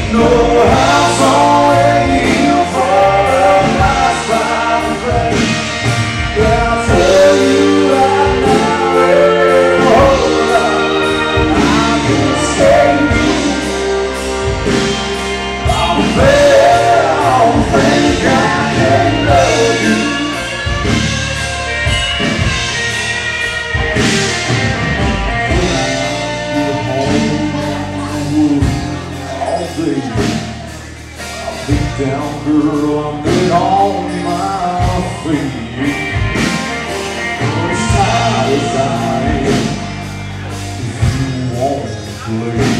No house on a hill for a lifetime friend. Yeah, I'll tell you right now, hold on, I can escape you. I'm fair, I don't think I can love you. Down, girl, I'm good on my feet. As tired as I am, if you won't play.